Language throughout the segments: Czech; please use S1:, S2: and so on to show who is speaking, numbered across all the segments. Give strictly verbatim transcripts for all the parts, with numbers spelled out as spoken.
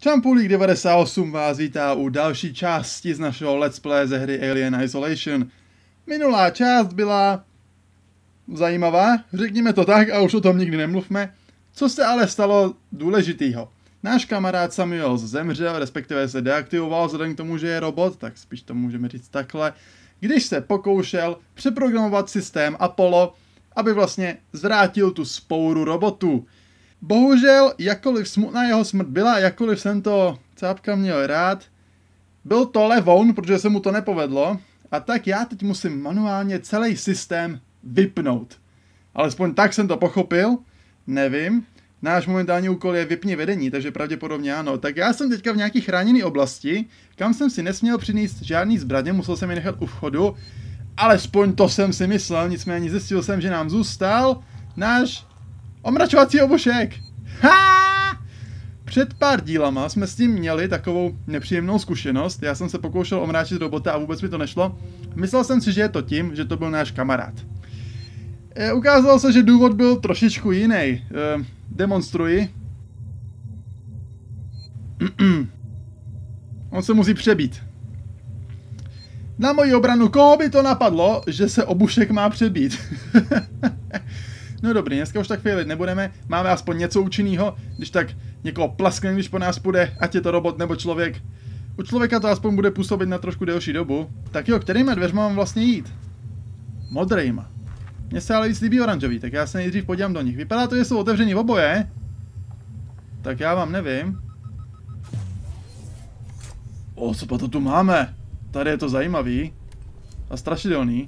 S1: Čampulík devadesát osm vás vítá u další části z našeho let's play ze hry Alien Isolation. Minulá část byla zajímavá, řekněme to tak, a už o tom nikdy nemluvme. Co se ale stalo důležitýho? Náš kamarád Samuel zemřel, respektive se deaktivoval vzhledem k tomu, že je robot, tak spíš to můžeme říct takhle, když se pokoušel přeprogramovat systém Apollo, aby vlastně zvrátil tu spouru robotů. Bohužel, jakkoliv smutná jeho smrt byla, jakkoliv jsem to cápka měl rád, byl to levoun, protože se mu to nepovedlo, a tak já teď musím manuálně celý systém vypnout. Alespoň tak jsem to pochopil, nevím. Náš momentální úkol je vypni vedení, takže pravděpodobně ano. Tak já jsem teďka v nějaký chráněné oblasti, kam jsem si nesměl přinést žádný zbraně, musel jsem je nechat u vchodu. Alespoň to jsem si myslel, nicméně zjistil jsem, že nám zůstal náš omračovací obušek. Ha! Před pár dílama jsme s tím měli takovou nepříjemnou zkušenost. Já jsem se pokoušel omráčit robota a vůbec mi to nešlo. Myslel jsem si, že je to tím, že to byl náš kamarád. E, ukázalo se, že důvod byl trošičku jiný. E, demonstruji. On se musí přebít. Na moji obranu, koho by to napadlo, že se obušek má přebít? No dobrý, dneska už tak failit nebudeme, máme aspoň něco účinného, když tak někoho plaskne, když po nás půjde, ať je to robot nebo člověk. U člověka to aspoň bude působit na trošku delší dobu. Tak jo, kterýma dveřma mám vlastně jít? Modrejma. Mně se ale víc líbí oranžový, tak já se nejdřív podívám do nich. Vypadá to, že jsou otevřený oboje. Tak já vám nevím. O, co pa to tu máme? Tady je to zajímavý. A strašidelný.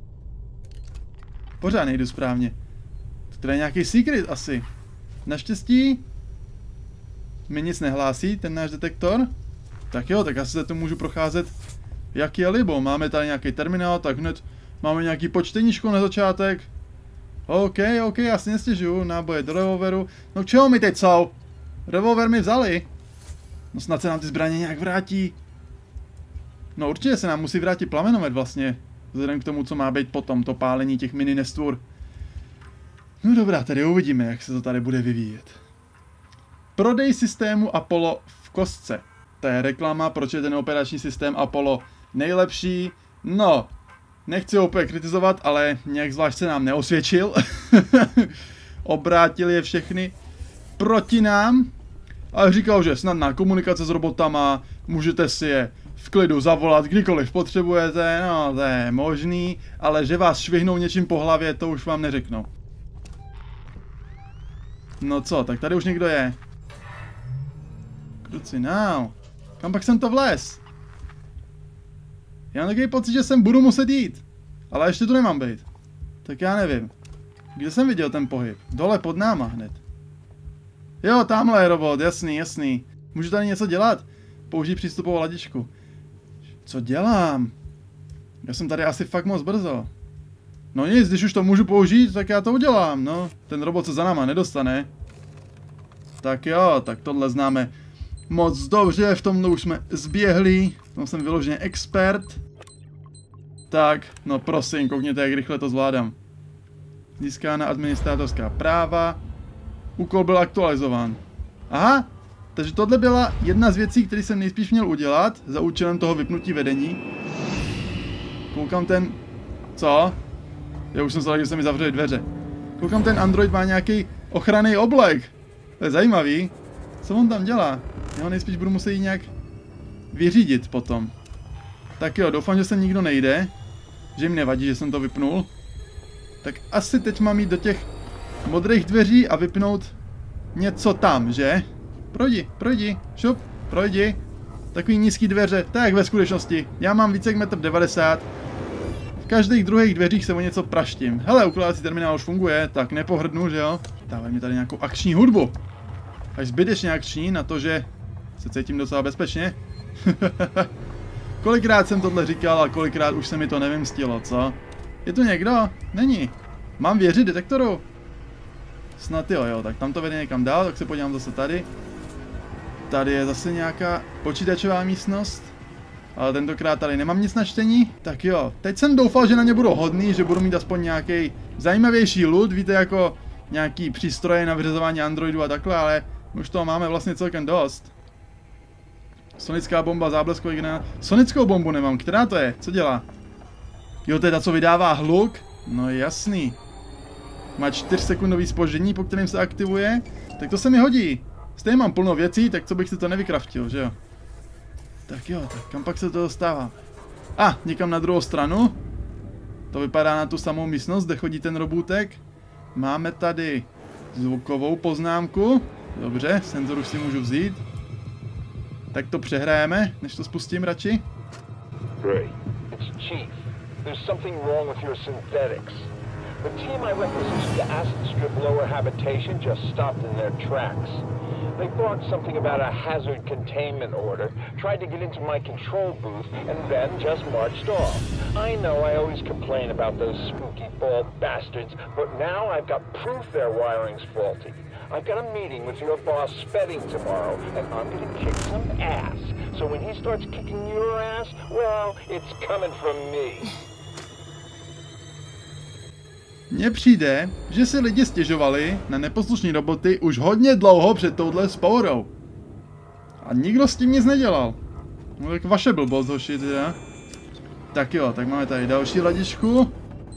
S1: Pořád nejdu správně. To je nějaký secret asi. Naštěstí mi nic nehlásí ten náš detektor. Tak jo, tak asi se to můžu procházet jak je libo. Máme tady nějaký terminál, tak hned máme nějaký počteníčko na začátek. OK, OK, já si nestěžuju. Náboje do revolveru. No čeho mi teď jsou? Revolver mi vzali. No snad se nám ty zbraně nějak vrátí. No určitě se nám musí vrátit plamenomet vlastně. Vzhledem k tomu, co má být potom, to pálení těch mini nestvůr. No dobrá, tady uvidíme, jak se to tady bude vyvíjet. Prodej systému Apollo v kostce. To je reklama, proč je ten operační systém Apollo nejlepší. No, nechci ho úplně kritizovat, ale nějak zvlášť se nám neosvědčil. Obrátil je všechny proti nám. Ale říkal, že snadná komunikace s robotama, můžete si je v klidu zavolat, kdykoliv potřebujete, no to je možný, ale že vás švihnou něčím po hlavě, to už vám neřeknou. No co, tak tady už někdo je. Krucinál. Kam pak jsem to vlez? Já mám takový pocit, že sem budu muset jít. Ale ještě tu nemám být. Tak já nevím. Kde jsem viděl ten pohyb? Dole pod náma hned. Jo, tamhle je robot, jasný, jasný. Můžu tady něco dělat? Použij přístupovou ladičku. Co dělám? Já jsem tady asi fakt moc brzo. No nic, když už to můžu použít, tak já to udělám, no. Ten robot se za náma nedostane. Tak jo, tak tohle známe moc dobře, v tomhle už jsme zběhlí. V tom jsem vyloženě expert. Tak, no prosím, koukněte, jak rychle to zvládám. Získána administrátorská práva. Úkol byl aktualizován. Aha, takže tohle byla jedna z věcí, které jsem nejspíš měl udělat za účelem toho vypnutí vedení. Koukám ten... Co? Já už jsem se že se mi zavřeli dveře. Koukám, ten Android má nějaký ochranný oblek. To je zajímavý. Co on tam dělá? Já ho nejspíš budu muset jít nějak vyřídit potom. Tak jo, doufám, že sem nikdo nejde. Že mi nevadí, že jsem to vypnul. Tak asi teď mám jít do těch modrých dveří a vypnout něco tam, že? Projdi, projdi, šup, projdi. Takový nízký dveře, tak ve skutečnosti. Já mám více jak metr devadesát. V každých druhých dveřích se o něco praštím. Hele, ukládací terminál už funguje, tak nepohrdnu, že jo? Dávaj mi tady nějakou akční hudbu. Až zbytečně akční na to, že se cítím docela bezpečně. Kolikrát jsem tohle říkal a kolikrát už se mi to nevymstilo, co? Je tu někdo? Není. Mám věřit detektoru? Snad jo, jo, tak tam to vede někam dál, tak se podívám zase tady. Tady je zase nějaká počítačová místnost. Ale tentokrát tady nemám nic na čtení. Tak jo, teď jsem doufal, že na ně budu hodný, že budu mít aspoň nějaký zajímavější loot, víte, jako nějaký přístroje na vyřazování androidů a takhle, ale už toho máme vlastně celkem dost. Sonická bomba, zábleskový granát. Sonickou bombu nemám, která to je? Co dělá? Jo, to je ta, co vydává hluk? No jasný. Má čtyřsekundový zpoždění, po kterém se aktivuje. Tak to se mi hodí. Stejně mám plno věcí, tak co bych si to nevykraftil, že jo? Tak jo, tak kam pak se to dostává? A, ah, někam na druhou stranu. To vypadá na tu samou místnost, kde chodí ten robůtek. Máme tady zvukovou poznámku. Dobře, senzor už si můžu vzít. Tak to přehrajeme, než to spustím radši.
S2: Ray, it's Chief. There's something wrong with your synthetics. The team I requisitioned to acid strip lower habitation just stopped in their tracks. They thought something about a hazard containment order, tried to get into my control booth, and then just marched off. I know I always complain about those spooky bald bastards, but now I've got proof their wiring's faulty. I've got a meeting with your boss Spedding tomorrow, and I'm gonna kick some ass. So when he starts kicking your ass, well, it's coming from me.
S1: Mně přijde, že si lidi stěžovali na neposlušní roboty už hodně dlouho před touhle spourou. A nikdo s tím nic nedělal. No tak vaše blbost, hoši, teda. Tak jo, tak máme tady další ladičku.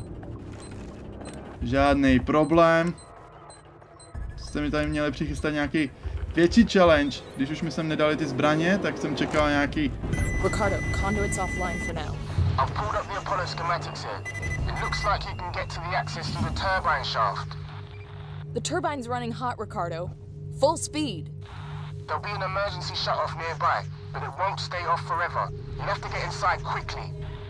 S1: Žádný problém. Jste mi tady měli přichystat nějaký větší challenge. Když už mi sem nedali ty zbraně, tak jsem čekal nějaký...
S3: Ricardo, conduit's offline for now.
S4: I've pulled up the Apollo schematics here. It looks like you can get to the access through the turbine shaft.
S3: The turbine's running hot, Ricardo. Full speed.
S4: There'll be an emergency shut-off nearby, but it won't stay off forever. You'll have to get inside quickly.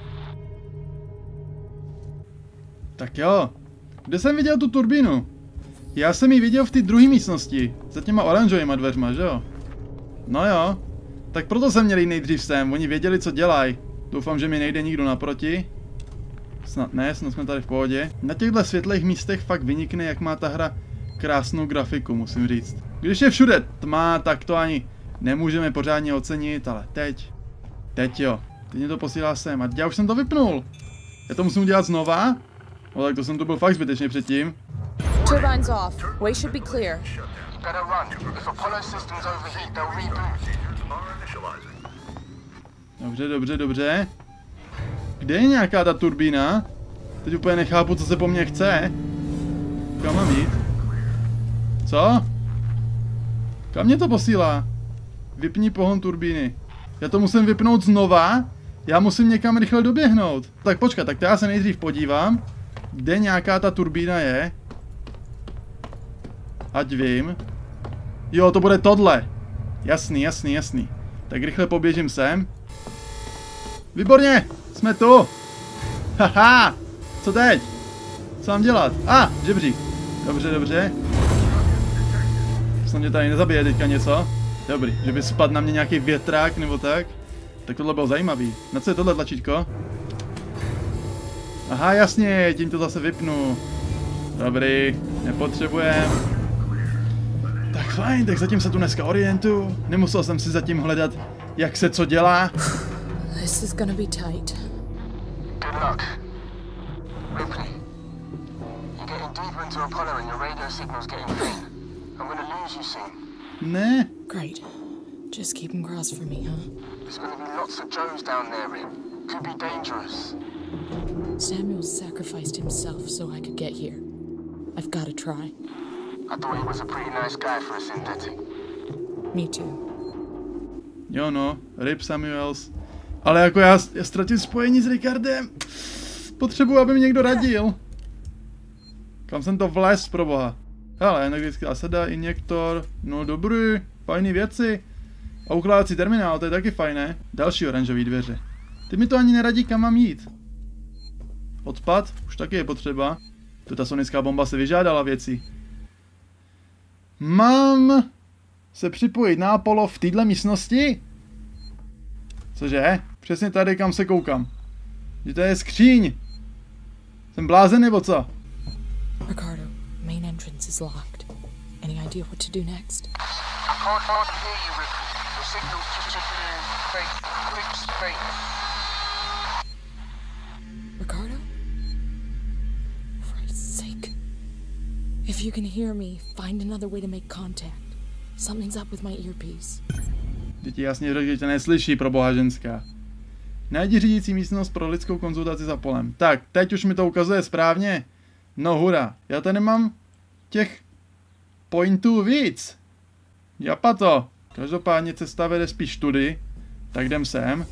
S1: Tak jo. Kde jsem viděl tu turbínu? Já jsem ji viděl v té druhé místnosti. Za těma oranžovýma dveřma, že jo? No jo. Tak proto jsem měl jít nejdřív sem. Oni věděli, co dělají. Doufám, že mi nejde nikdo naproti. Snad ne, snad jsme tady v pohodě. Na těchto světlých místech fakt vynikne, jak má ta hra krásnou grafiku, musím říct. Když je všude tma, tak to ani nemůžeme pořádně ocenit, ale teď. Teď jo. Teď mě to posílá sem. A já už jsem to vypnul. Já to musím udělat znova? No tak to jsem to byl fakt zbytečně předtím.
S3: Turbine's off. Way should be clear.
S4: Better run. If Apollo systems overheat, they'll reboot.
S1: Dobře, dobře, dobře. Kde je nějaká ta turbína? Teď úplně nechápu, co se po mně chce. Kam mám jít? Co? Kam mě to posílá? Vypni pohon turbíny. Já to musím vypnout znova? Já musím někam rychle doběhnout. Tak počkat, tak já se nejdřív podívám, kde nějaká ta turbína je. Ať vím. Jo, to bude tohle. Jasný, jasný, jasný. Tak rychle poběžím sem. Výborně! Jsme tu! Haha! Co teď? Co mám dělat? A! Ah, žebřík. Dobře, dobře. Snad mě tady nezabije teďka něco. Dobrý, že by spadl na mě nějaký větrák nebo tak. Tak tohle bylo zajímavý. Na co je tohle tlačítko? Aha, jasně, tím to zase vypnu. Dobrý, nepotřebujem. Tak fajn, tak zatím se tu dneska orientuju. Nemusel jsem si zatím hledat, jak se co dělá.
S3: This is gonna be tight.
S4: Good luck. Ripley, you're getting deeper into Apollo and your radio signal's getting faint. I'm gonna lose you soon.
S1: Ne.
S3: Great. Just keep them crossed for me, huh?
S4: There's gonna be lots of Joes down there, Rip. Could be dangerous.
S3: Samuel sacrificed himself so I could get here. I've gotta try.
S4: I thought he was a pretty nice guy for a synthetic.
S3: Me too.
S1: Jo no, Rip Samuels. Ale jako já, já ztratím spojení s Ricardem. Potřebuji, aby mi někdo radil. Kam jsem to vlez, proboha? Hele, energetická sada, injektor, no dobrý, fajný věci. A ukládací terminál, to je taky fajné. Další oranžové dveře. Ty mi to ani neradí, kam mám jít. Odpad, už taky je potřeba. To ta sonická bomba se vyžádala věci. Mám se připojit na Apollo v této místnosti? Cože? Přesně tady, kam se koukám. Že to je skříň. Jsem blázen nebo co?
S3: Ricardo, main entrance is locked. Any idea what to do next?
S4: I can't hardly hear you, Ripley. Your signal's just chipping in faint. Quick faint.
S3: Ricardo? For Christ's sake. If you can hear me, find another way to make contact. Something's up with my earpiece.
S1: Děti jasně řekl, že tě neslyší, pro boha ženská. Najdi řídící místnost pro lidskou konzultaci za polem. Tak, teď už mi to ukazuje správně. No hurá, já tady mám těch pointů víc. Japa to. Každopádně cesta vede spíš tudy. Tak jdem sem.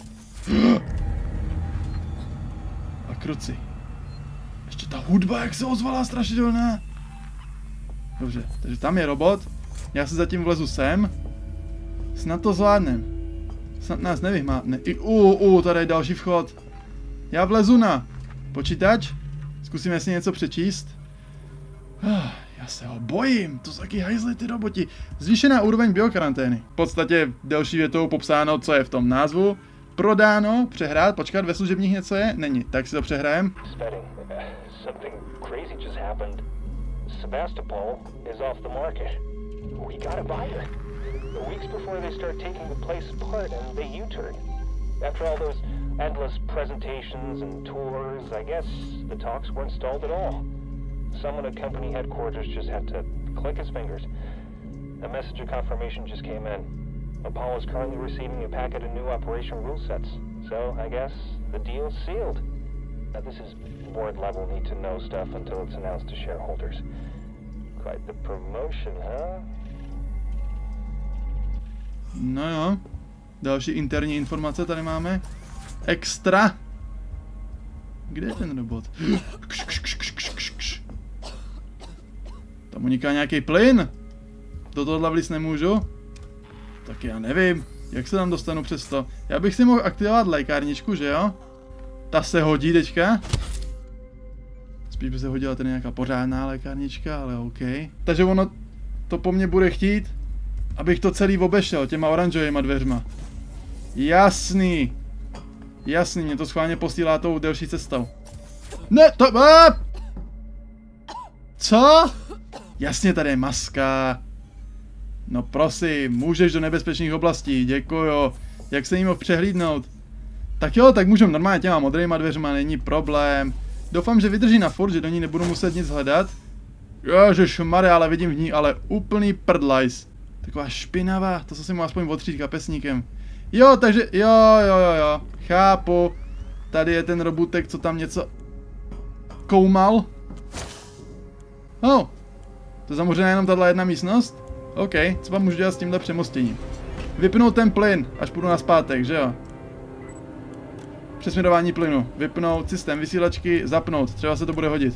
S1: A kruci. Ještě ta hudba, jak se ozvala, strašidelná. Dobře, takže tam je robot. Já se zatím vlezu sem. Snad to zvládnem. Snad nás nevyhmátne. I u, u, tady je další vchod. Já vlezu na počítač. Zkusíme si něco přečíst. Já se ho bojím, to jsou taky hajzly ty roboti. Zvýšená úroveň biokarantény. V podstatě delší větou popsáno, co je v tom názvu. Prodáno, přehrát, počkat, ve služebních něco je? Není, tak si to přehrajem.
S2: Sebastopol is off the market. We got a buyer. Weeks before they start taking the place apart and they U-turn. After all those endless presentations and tours, I guess the talks weren't stalled at all. Someone at company headquarters just had to click his fingers. A message of confirmation just came in. Apollo is currently receiving a packet of new operation rule sets. So, I guess the deal's sealed. Now this is board level need to know stuff until it's announced to shareholders. Quite the promotion, huh?
S1: No jo. Další interní informace tady máme. Extra. Kde je ten robot? Tam uniká nějaký plyn. Do tohohle vlíz nemůžu. Tak já nevím, jak se tam dostanu přes to. Já bych si mohl aktivovat lékárničku, že jo? Ta se hodí teďka. Spíš by se hodila tady nějaká pořádná lékárnička, ale OK. Takže ono to po mně bude chtít, abych to celý obešel těma oranžovýma dveřma. Jasný. Jasný, mě to schválně posílá tou delší cestou. Ne, to... A! Co? Jasně, tady je maska. No prosím, můžeš do nebezpečných oblastí, děkuju. Jak se jí mohl přehlídnout? Tak jo, tak můžu normálně těma modrýma dveřma, není problém. Doufám, že vydrží na furt, že do ní nebudu muset nic hledat. Ježišmarja, ale vidím v ní ale úplný prdlajs. Taková špinavá, to se si mu aspoň otřít kapesníkem. Jo, takže, jo, jo, jo, jo, chápu. Tady je ten robutek, co tam něco koumal. Oh, to je zamořená jenom tahle jedna místnost? OK, co vám můžu dělat s tímhle přemostěním? Vypnout ten plyn, až půjdu nazpátek, že jo? Přesměrování plynu, vypnout systém vysílačky, zapnout, třeba se to bude hodit.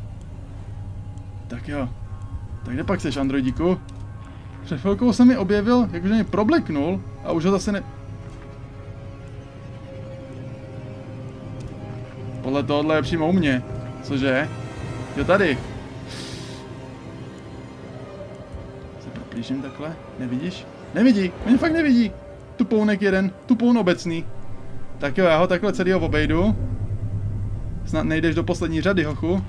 S1: Tak jo. Tak kde pak seš, androidíku? Před chvilkou se mi objevil, jakože mě probleknul a už ho zase ne... Podle tohohle je přímo u mě. Cože? Jo, tady. Se proplížím takhle? Nevidíš? Nevidí, mě fakt nevidí. Tupounek jeden, tupoun obecný. Tak jo, já ho takhle celýho obejdu. Snad nejdeš do poslední řady, hochu.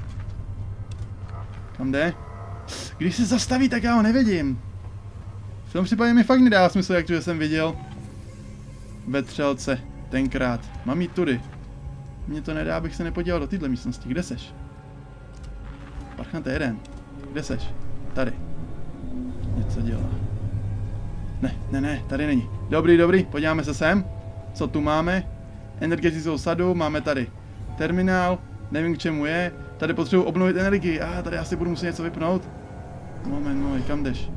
S1: Kam jde? Když se zastaví, tak já ho nevidím. V tom případě mi fakt nedá smysl, jak to, že jsem viděl ve třelce tenkrát. Mám jít tudy. Mně to nedá, abych se nepodíval do téhle místnosti. Kde seš? Parchante jeden. Kde seš? Tady. Něco dělá. Ne, ne, ne, tady není. Dobrý, dobrý, podíváme se sem. Co tu máme? Energetickou sadu, máme tady terminál, nevím k čemu je. Tady potřebuji obnovit energii. A ah, tady asi budu muset něco vypnout. Moment, můj, kam jdeš?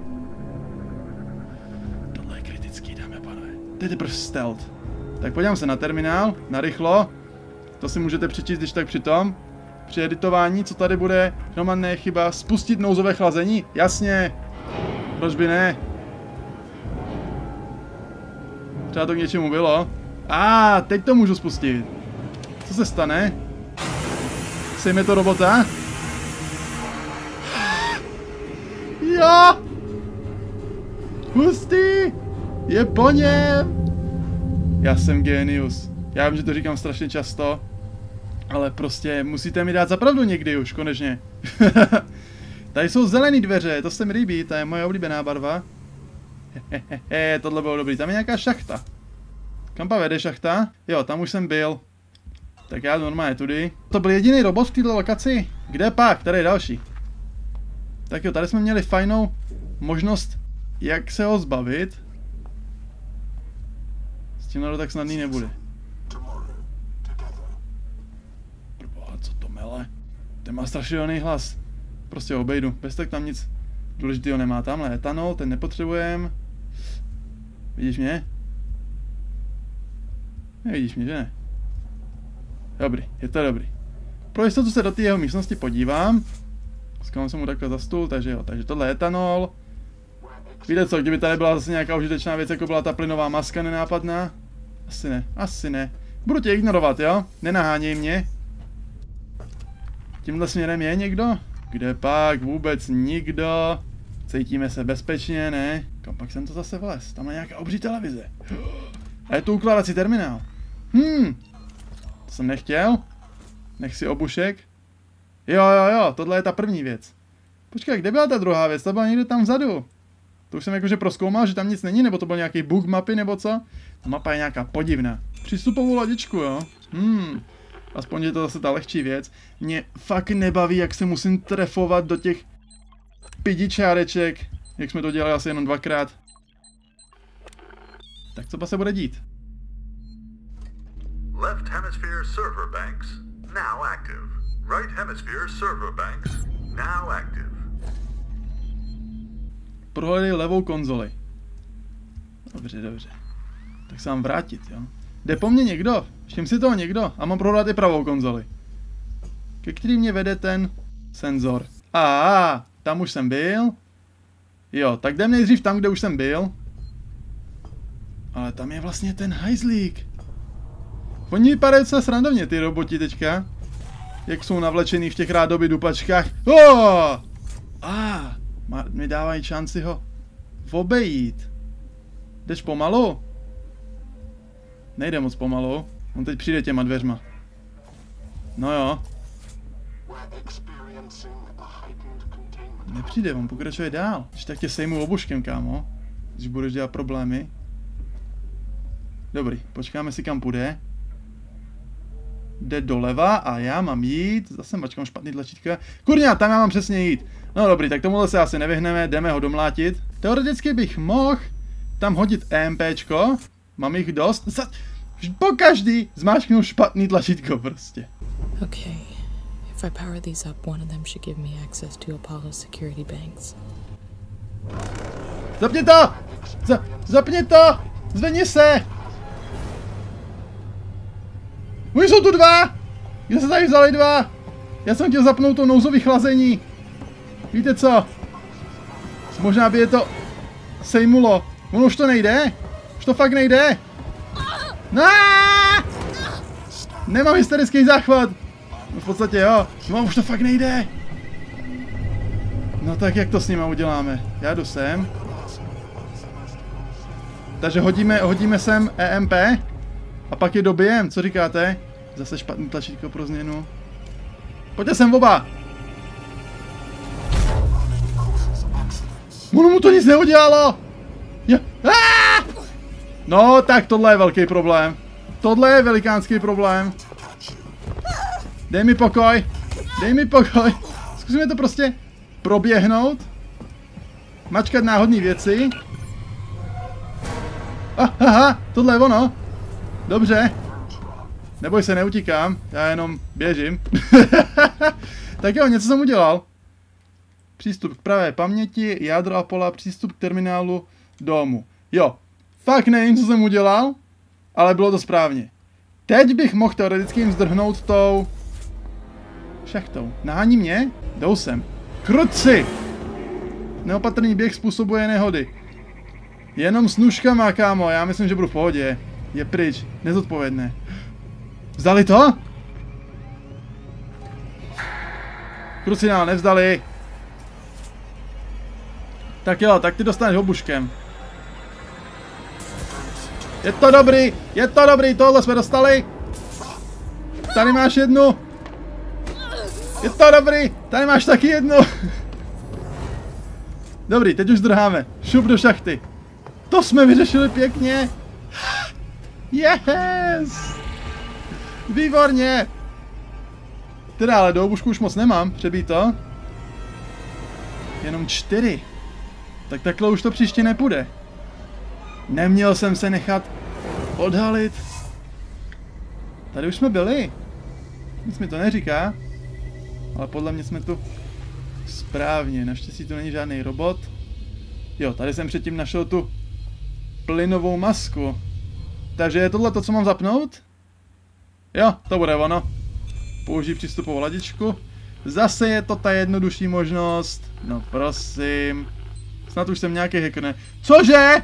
S1: Tohle je kritický, dámy a pánové. To je teprve stealth. Tak podívám se na terminál, na rychlo. To si můžete přečíst, když tak přitom. Při editování, co tady bude, hromadné chyba, spustit nouzové chlazení? Jasně. Proč by ne? Třeba to k něčemu bylo. A, ah, teď to můžu spustit. Co se stane? Sejme to robota. Jo! Hustý! Je po něm! Já jsem genius. Já vím, že to říkám strašně často, ale prostě musíte mi dát za pravdu někdy už, konečně. Tady jsou zelené dveře, to se mi líbí, to je moje oblíbená barva. Hehehe, tohle bylo dobrý, tam je nějaká šachta. Kam pa vede šachta? Jo, tam už jsem byl. Tak já jdu normálně tudy. To byl jediný robot v této lokaci? Kde pak? Tady je další. Tak jo, tady jsme měli fajnou možnost, jak se ho zbavit. tímhle to tak snadný nebude. Proboha, co to mele? Ten má strašidelný hlas. Prostě obejdu, bez tak tam nic důležitého nemá. Tamhle etanol, ten nepotřebujeme. Vidíš mě? Nevidíš mě, že ne? Dobrý, je to dobrý. Pro jistotu se do té jeho místnosti podívám. Skvělám jsem mu takhle za stůl, takže jo, takže tohle je etanol. Víte co, kdyby tady byla zase nějaká užitečná věc, jako byla ta plynová maska nenápadná? Asi ne, asi ne. Budu tě ignorovat, jo? Nenaháněj mě. Tímhle směrem je někdo? Kde pak? Vůbec nikdo. Cítíme se bezpečně, ne? Kam pak jsem to zase vlez? Tam je nějaká obří televize. A je to ukládací terminál. Hmm. To jsem nechtěl. Nech si obušek. Jo, jo, jo, tohle je ta první věc. Počkej, kde byla ta druhá věc? Ta byla někde tam vzadu. To už jsem jakože prozkoumal, že tam nic není, nebo to byl nějaký bug mapy, nebo co? Ta mapa je nějaká podivná. Přístupovou ladičku, jo? Hmm. Aspoň je to zase ta lehčí věc. Mě fakt nebaví, jak se musím trefovat do těch pidičáreček, jak jsme to dělali asi jenom dvakrát. Tak co pa se bude dít?
S5: Left hemisphere server banks now active. Right hemisphere server banks now active.
S1: Prohledej levou konzoli. Dobře, dobře. Tak se mám vrátit, jo? Jde po mně někdo? Všim si toho někdo? A mám prohledat i pravou konzoli. Ke který mě vede ten senzor. A, tam už jsem byl. Jo, tak jdem nejdřív tam, kde už jsem byl. Ale tam je vlastně ten hajzlík. Oni vypadají docela srandovně, ty roboti teďka. Jak jsou navlečený v těch rádoby dupačkách. Oh! A, ah, mi dávají šanci ho obejít. Jdeš pomalu? Nejde moc pomalu. On teď přijde těma dveřma. No jo. Nepřijde, on pokračuje dál. Když tak tě sejmu obuškem, kámo. Když budeš dělat problémy. Dobrý, počkáme si kam půjde. Jde doleva a já mám jít. Zase mačkám špatný tlačítka. Kurňa, tam já mám přesně jít. No dobrý, tak tomuhle se asi nevyhneme, jdeme ho domlátit. Teoreticky bych mohl tam hodit EMPčko. Mám jich dost. Za... Po každý zmáčknu špatný tlačítko prostě.
S3: Okay. If I power these up, one of them should give me access to Apollo's security banks.
S1: Zapni to! Z zapni to! Zvedni se! Oni jsou tu dva! Kde se tady vzali dva? Já jsem chtěl zapnout to nouzové chlazení. Víte co? Možná by je to sejmulo. Ono už to nejde? Už to fakt nejde? No! Nemám hysterický záchvat. No v podstatě jo. No už to fakt nejde. No tak jak to s nima uděláme? Já jdu sem. Takže hodíme, hodíme sem E M P. A pak je dobijem, co říkáte? Zase špatný tlačítko pro změnu. Pojďte sem oba! Ono mu to nic neudělalo! Je... No, tak tohle je velký problém. Tohle je velikánský problém. Dej mi pokoj. Dej mi pokoj. Zkusíme to prostě proběhnout. Mačkat náhodné věci. Aha, tohle je ono. Dobře. Neboj se, neutíkám. Já jenom běžím. Tak jo, něco jsem udělal. Přístup k pravé paměti, jádro Apollo, přístup k terminálu domu. Jo, fakt nevím, co jsem udělal, ale bylo to správně. Teď bych mohl teoreticky jim zdrhnout tou šachtou. Nahání mě? Jdou sem. Kruci! Neopatrný běh způsobuje nehody. Jenom s nůžkama, kámo, já myslím, že budu v pohodě. Je pryč, nezodpovědné. Vzdali to? Kruci nám nevzdali. Tak jo, tak ty dostaneš obuškem. Je to dobrý, je to dobrý, tohle jsme dostali. Tady máš jednu. Je to dobrý, tady máš taky jednu. Dobrý, teď už zdrháme. Šup do šachty. To jsme vyřešili pěkně. Yes! Výborně! Teda, ale do obušku už moc nemám, přebít to. Jenom čtyři. Tak takhle už to příště nepůjde. Neměl jsem se nechat odhalit. Tady už jsme byli. Nic mi to neříká. Ale podle mě jsme tu správně. Naštěstí tu není žádný robot. Jo, tady jsem předtím našel tu plynovou masku. Takže je tohle to, co mám zapnout? Jo, to bude ono. Použij přístupovou ladičku. Zase je to ta jednodušší možnost. No prosím. Snad už jsem nějaký hacker. Cože?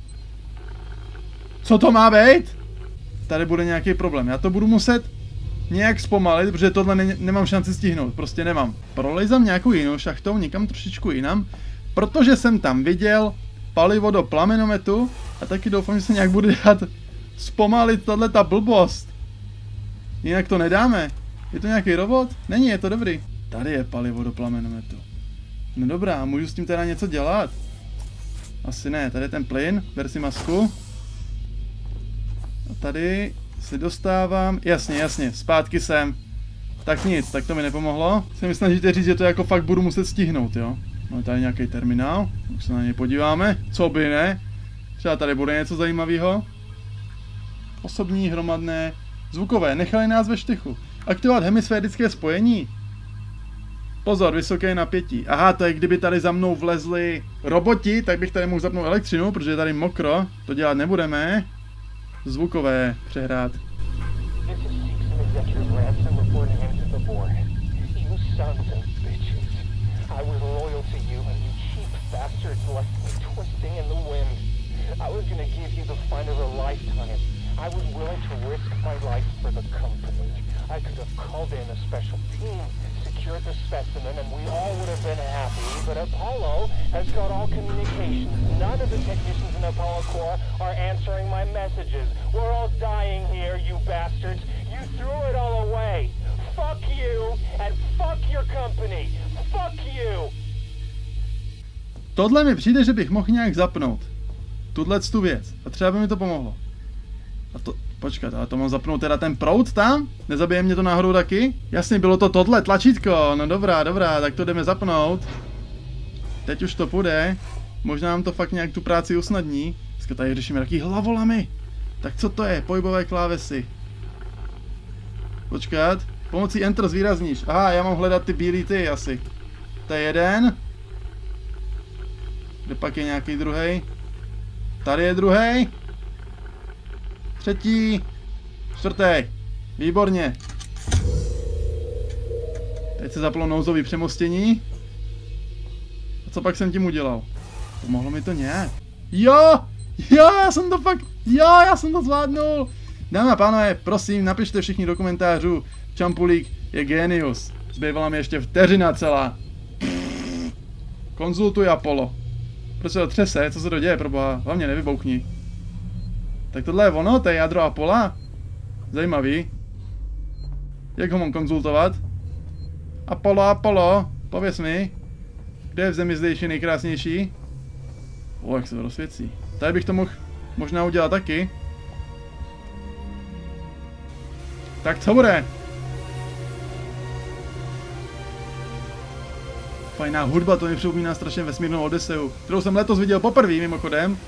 S1: Co to má být? Tady bude nějaký problém. Já to budu muset nějak zpomalit, protože tohle ne nemám šanci stihnout. Prostě nemám. Prolejzám nějakou jinou šachtou, někam trošičku jinam. Protože jsem tam viděl palivo do plamenometu a taky doufám, že se nějak bude dát zpomalit tahle ta blbost. Jinak to nedáme. Je to nějaký robot? Není, je to dobrý. Tady je palivo do plamenometu. No dobrá, můžu s tím teda něco dělat? Asi ne, tady je ten plyn, ber si masku. A tady se dostávám, jasně, jasně, zpátky sem. Tak nic, tak to mi nepomohlo. Se mi snažíte říct, že to jako fakt budu muset stihnout, jo? Máme tady nějaký terminál, už se na něj podíváme, co by ne. Třeba tady bude něco zajímavého. Osobní, hromadné, zvukové, nechali nás ve štychu. Aktivovat hemisférické spojení. Pozor, vysoké napětí. Aha, to je kdyby tady za mnou vlezli roboti, tak bych tady mohl zapnout elektřinu, protože je tady mokro. To dělat nebudeme. Zvukové přehrát.
S2: I was willing to risk my life for the company. I could have called in a special team, secured the specimen, and we all would have been happy, but Apollo has got all communications. None of the technicians in Apollo Corps are answering my messages. We're all dying here, you bastards. You threw it all away. Fuck you, and fuck your company. Fuck you.
S1: Tohle mi přijde, že bych mohl nějak zapnout. Tuhle tu věc. A třeba by mi to pomohlo. A to, počkat, ale to mám zapnout teda ten proud tam? Nezabije mě to náhodou taky? Jasně, bylo to tohle tlačítko, no dobrá, dobrá, tak to jdeme zapnout. Teď už to půjde, možná nám to fakt nějak tu práci usnadní. Dneska tady řešíme taky hlavolamy. Tak co to je? Pohybové klávesy. Počkat, pomocí Enter zvýrazníš. Aha, já mám hledat ty bílý ty asi. To je jeden. Kde pak je nějaký druhý? Tady je druhý. Třetí, čtvrtý, výborně. Teď se zaplo nouzový přemostění. A co pak jsem tím udělal? Pomohlo mi to nějak. Jo, jo, já jsem to fakt, jo, já jsem to zvládnul. Dámy a pánové, prosím, napište všichni do komentářů, Čampulík je genius. Zbývala mi ještě vteřina celá. Konzultuj Apollo. Proč se to třese, co se to děje, proboha, hlavně nevybouchni. Tak tohle je ono, to je jádro Apolla. Zajímavý. Jak ho mám konzultovat? Apollo, Apollo, pověz mi. Kde je v zemi zdejší nejkrásnější? O, jak se to rozsvěcí. Tady bych to mohl možná udělat taky. Tak co bude? Fajná hudba, to mi připomíná strašně vesmírnou Odyseu, kterou jsem letos viděl poprvé mimochodem.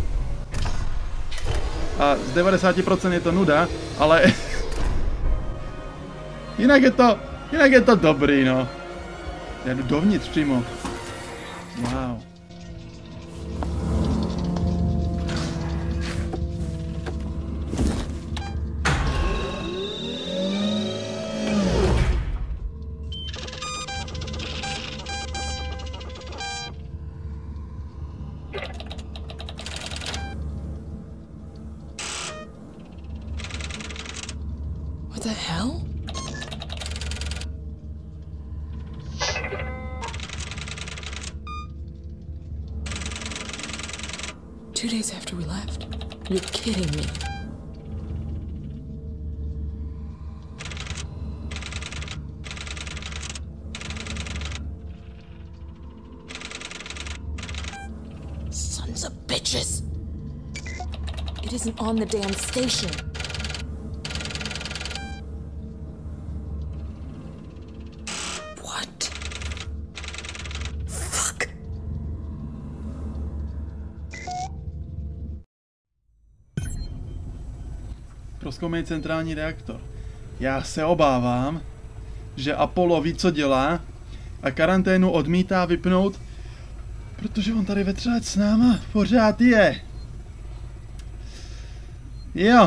S1: A z devadesáti procent je to nuda, ale jinak je to, jinak je to dobrý, no. Já jdu dovnitř přímo. Wow.
S3: What the hell? Two days after we left? You're kidding me. Sons of bitches! It isn't on the damn station.
S1: Prozkoumej centrální reaktor. Já se obávám, že Apollo ví, co dělá a karanténu odmítá vypnout, protože on tady vetřelec s náma pořád je. Jo.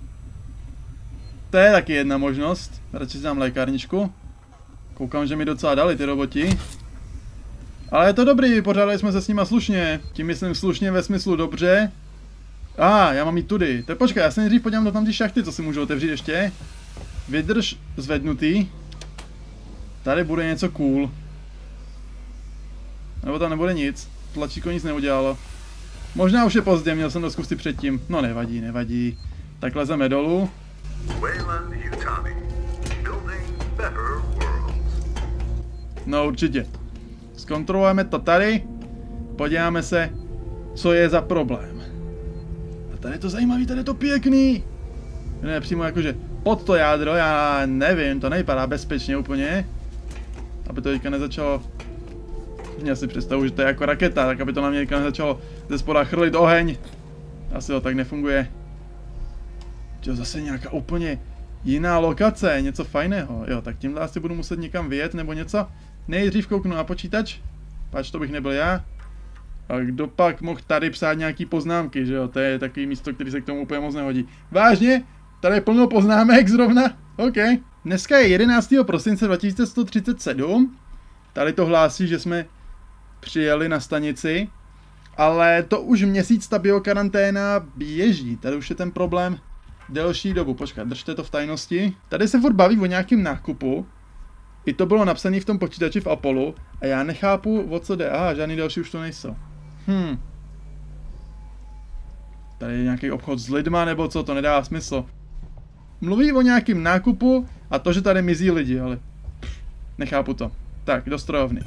S1: To je taky jedna možnost. Radši si dám lékárničku. Koukám, že mi docela dali ty roboti. Ale je to dobrý, vypořádali jsme se s nima slušně. Tím myslím slušně ve smyslu dobře. A, ah, já mám jít tudy. Tak počkej, já se nejdřív podívám do tam ty šachty, co si můžu otevřít ještě. Vydrž zvednutý. Tady bude něco cool. Nebo tam nebude nic. Tlačítko nic neudělalo. Možná už je pozdě, měl jsem to zkusit předtím. No nevadí, nevadí. Tak lezeme dolů.
S5: Weyland-Yutani. Building better worlds.
S1: No určitě. Zkontrolujeme to tady. Podíváme se, co je za problém. A tady je to zajímavý, tady je to pěkný. Ne, přímo jakože pod to jádro, já nevím, to nevypadá bezpečně úplně. Aby to teďka nezačalo... Já si představuji, že to je jako raketa, tak aby to na mě teďka nezačalo ze spoda chrlit oheň. Asi to tak nefunguje. To je zase nějaká úplně jiná lokace, něco fajného. Jo, tak tímhle asi budu muset někam vyjet nebo něco. Nejdřív kouknu na počítač. Pač, to bych nebyl já. A kdo pak mohl tady psát nějaký poznámky, že jo? To je takový místo, který se k tomu úplně moc nehodí. Vážně? Tady je plno poznámek zrovna? OK. Dneska je jedenáctého prosince dva tisíce sto třicet sedm. Tady to hlásí, že jsme přijeli na stanici. Ale to už měsíc ta biokaranténa běží. Tady už je ten problém delší dobu. Počkat, držte to v tajnosti. Tady se furt baví o nějakém nákupu. I to bylo napsané v tom počítači v Apollo. A já nechápu, o co jde. Aha, žádný další už to nejsou. Hm. Tady je nějaký obchod s lidma, nebo co, to nedává smysl. Mluví o nějakém nákupu a to, že tady mizí lidi, ale pff, nechápu to. Tak, do strojovny.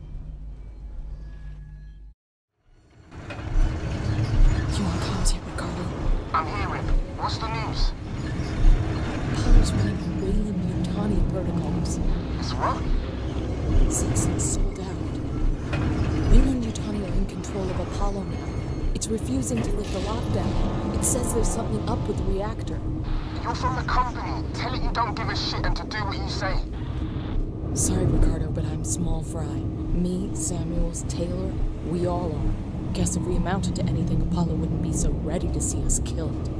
S4: I'm hearing. What's the news?
S3: Apollo's running on Weyland-Yutani protocols.
S4: It's what?
S3: Since it's sold out. Weyland-Yutani are in control of Apollo now. It's refusing to lift the lockdown. It says there's something up with the reactor.
S4: You're from the company. Tell it you don't give a shit and to do what you say.
S3: Sorry, Ricardo, but I'm small fry. Me, Samuels, Taylor, we all are. Guess if we amounted to anything, Apollo wouldn't be so ready to see us killed.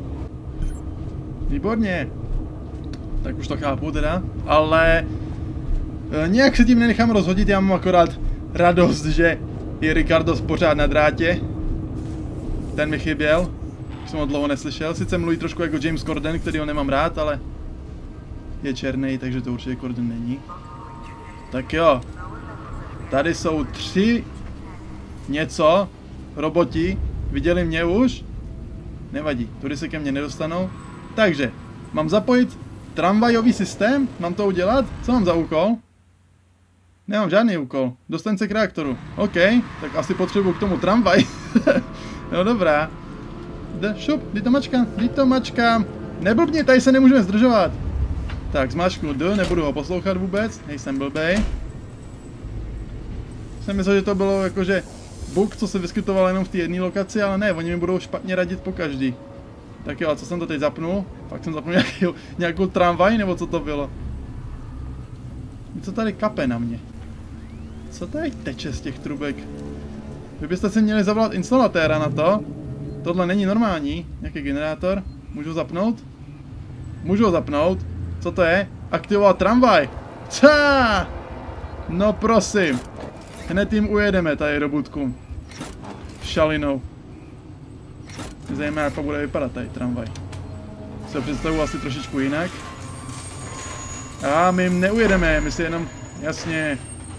S1: Výborně. Tak už to chápu teda, ale e, nějak se tím nenechám rozhodit, já mám akorát radost, že je Ricardo pořád na drátě. Ten mi chyběl, jsem ho dlouho neslyšel, sice mluví trošku jako James Corden, který ho nemám rád, ale je černý, takže to určitě Corden není. Tak jo, tady jsou tři něco, roboti, viděli mě už? Nevadí, tudy se ke mně nedostanou. Takže, mám zapojit tramvajový systém? Mám to udělat? Co mám za úkol? Nemám žádný úkol. Dostaň se k reaktoru. OK, tak asi potřebuji k tomu tramvaj. No dobrá. D, šup, kdy to mačkám, kdy to mačkám. Neblbni, tady se nemůžeme zdržovat. Tak, zmáčknu D, nebudu ho poslouchat vůbec, nejsem blbej. Jsem myslel, že to bylo jakože bug, co se vyskytoval jenom v té jedné lokaci, ale ne, oni mi budou špatně radit po každý. Tak jo, a co jsem to teď zapnul? Fakt jsem zapnul nějaký, nějakou tramvaj, nebo co to bylo? Co tady kape na mě? Co tady teče z těch trubek? Vy byste si měli zavolat instalatéra na to. Tohle není normální. Nějaký generátor. Můžu zapnout? Můžu ho zapnout. Co to je? Aktivovat tramvaj. Cá! No prosím. Hned jim ujedeme tady robotku. Šalinou. Zajímavé, jak bude vypadat tady tramvaj. Se představuji asi trošičku jinak. A my jim neujedeme, my si jenom, jasně.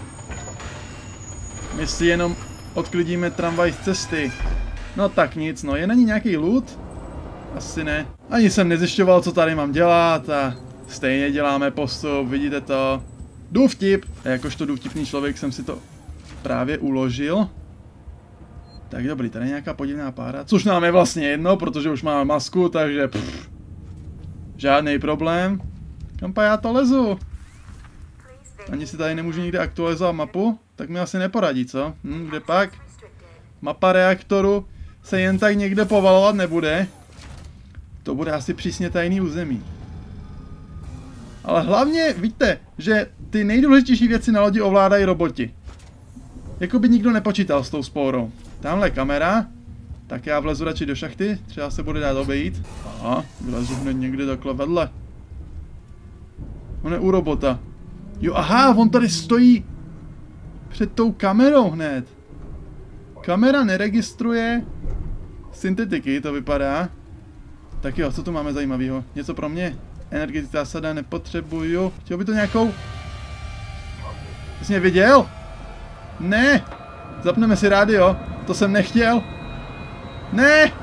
S1: My si jenom odklidíme tramvaj z cesty. No tak nic, no, je na ní nějaký loot? Asi ne. Ani jsem nezjišťoval, co tady mám dělat a stejně děláme postup, vidíte to. Důvtip! A jakožto důvtipný člověk jsem si to právě uložil. Tak dobrý, tady je nějaká podivná pára, což nám je vlastně jedno, protože už máme masku, takže pff, žádný problém. Kampa já to lezu? Ani si tady nemůžu nikde aktualizovat mapu, tak mi asi neporadí, co? Hm, kde pak? Mapa reaktoru se jen tak někde povalovat nebude. To bude asi přísně tajný území. Ale hlavně víte, že ty nejdůležitější věci na lodi ovládají roboti. Jako by nikdo nepočítal s tou spórou. Tamhle kamera. Tak já vlezu radši do šachty, třeba se bude dát obejít. Aha, vlezu hned někde takhle vedle. On je u robota. Jo, aha, on tady stojí před tou kamerou hned. Kamera neregistruje syntetiky, to vypadá. Tak jo, co tu máme zajímavého? Něco pro mě? Energetická sada nepotřebuju. Chtěl by to nějakou... Jsi mě viděl? Ne! Zapneme si rádio. To jsem nechtěl. Ne!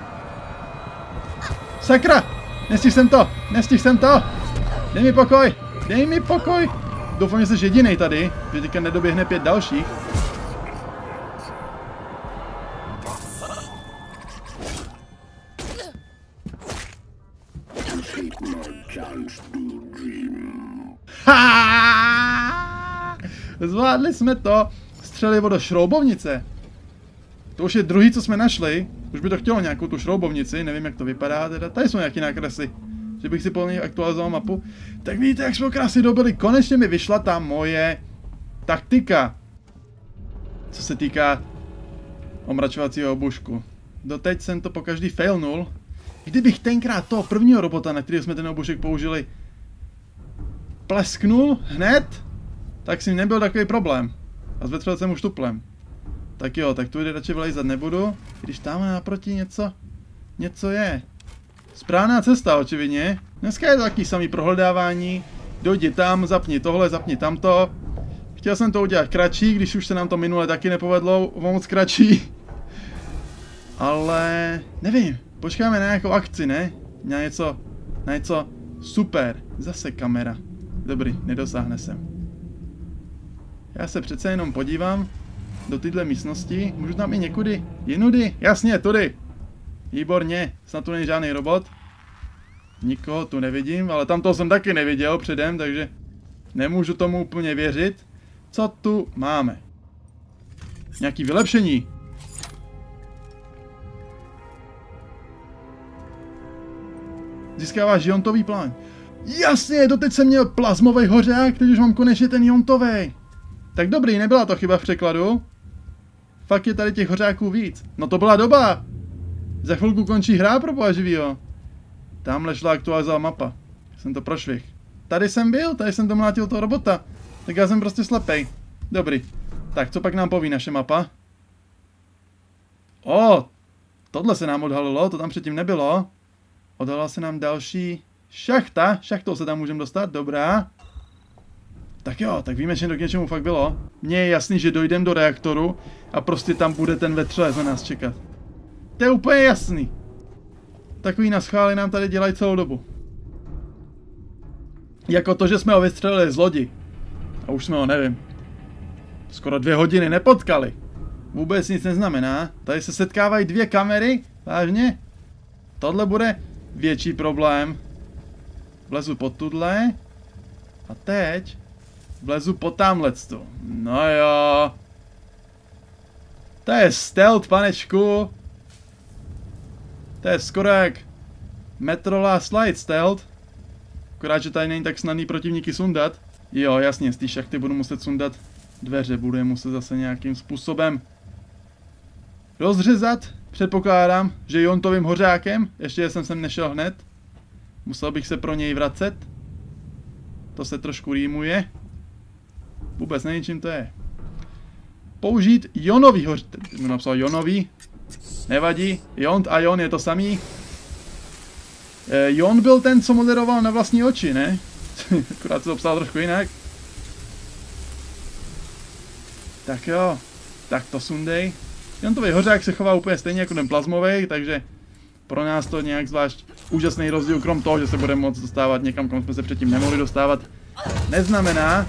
S1: Sakra! Nestihl jsem to! Nestihl jsem to! Dej mi pokoj! Dej mi pokoj! Doufám, že jsi jedinej tady, že teďka nedoběhne pět dalších. Ha! Zvládli jsme to! Střelivo do šroubovnice. To už je druhý, co jsme našli. Už by to chtělo nějakou tu šroubovnici, nevím, jak to vypadá teda. Tady jsou nějaké nákresy. Že bych si po nich aktualizoval mapu. Tak vidíte, jak jsme krásně dobili. Konečně mi vyšla ta moje taktika. Co se týká omračovacího obušku. Doteď jsem to po každý failnul. Kdybych tenkrát toho prvního robota, na který jsme ten obušek použili, plesknul hned, tak si nebyl takový problém. A zvetřel jsem už tuplem. Tak jo, tak tu jde radši vylejzat nebudu. Když tam naproti něco, něco je. Správná cesta, očividně. Dneska je to taky samý prohledávání. Dojdi tam, zapni tohle, zapni tamto. Chtěl jsem to udělat kratší, když už se nám to minule taky nepovedlo moc kratší. Ale nevím, počkáme na nějakou akci, ne? Na něco, na něco super. Zase kamera. Dobrý, nedosáhne sem. Já se přece jenom podívám do téhle místnosti. Můžu tam i někudy? Jinudy? Jasně, tudy. Výborně, snad tu není žádný robot. Nikoho tu nevidím, ale tam toho jsem taky neviděl předem, takže nemůžu tomu úplně věřit. Co tu máme? Nějaký vylepšení. Získáváš iontový plán. Jasně, doteď jsem měl plazmový hořák, teď už mám konečně ten iontový. Tak dobrý, nebyla to chyba v překladu. Fakt je tady těch hořáků víc. No to byla doba. Za chvilku končí hra pro boha živýho. Tamhle šla aktualizovat mapa. Jsem to prošvih. Tady jsem byl, tady jsem domlátil toho robota. Tak já jsem prostě slepej. Dobrý. Tak, co pak nám poví naše mapa? O, tohle se nám odhalilo, to tam předtím nebylo. Odhalila se nám další šachta. Šachtou se tam můžeme dostat, dobrá. Tak jo, tak víme, že to k něčemu fakt bylo. Mně je jasný, že dojdem do reaktoru a prostě tam bude ten vetřelec na nás čekat. To je úplně jasný. Takový naschvály nám tady dělají celou dobu. Jako to, že jsme ho vystřelili z lodi. A už jsme ho, nevím, skoro dvě hodiny nepotkali. Vůbec nic neznamená. Tady se setkávají dvě kamery. Vážně? Tohle bude větší problém. Vlezu pod tudle. A teď vlezu pod tamhletu. No jo. To je stealth, panečku. To je skoro jak Metro Last Light stealth. Akorát, že tady není tak snadný protivníky sundat. Jo, jasně, z té šachty budu muset sundat dveře. Budu je muset zase nějakým způsobem rozřezat. Předpokládám, že iontovým hořákem. Ještě jsem sem nešel hned. Musel bych se pro něj vracet. To se trošku rýmuje. Vůbec nevím, čím to je. Použít ionový hoř... Teď napsal ionový. Nevadí. Iont a ion je to samý. E, Ion byl ten, co moderoval na vlastní oči, ne? Akorát se to psal trošku jinak. Tak jo. Tak to sundej. Iontový hořák se chová úplně stejně jako ten plazmový, takže pro nás to nějak zvlášť úžasný rozdíl, krom toho, že se budeme moct dostávat někam, kam jsme se předtím nemohli dostávat, neznamená.